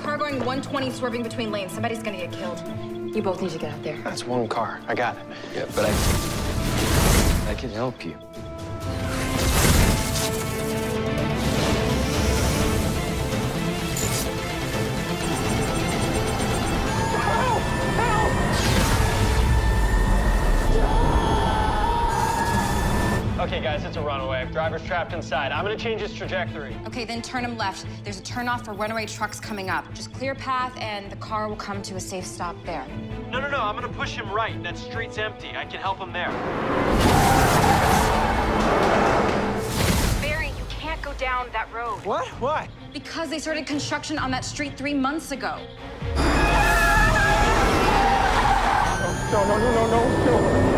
car going 120 swerving between lanes. Somebody's gonna get killed. You both need to get out there. That's one car. I got it. Yeah, but I can help you. Okay, guys, it's a runaway. Driver's trapped inside. I'm gonna change his trajectory. Okay, then turn him left. There's a turnoff for runaway trucks coming up. Just clear path, and the car will come to a safe stop there. No, I'm gonna push him right. That street's empty. I can help him there. Barry, you can't go down that road. What? Why? Because they started construction on that street 3 months ago. No.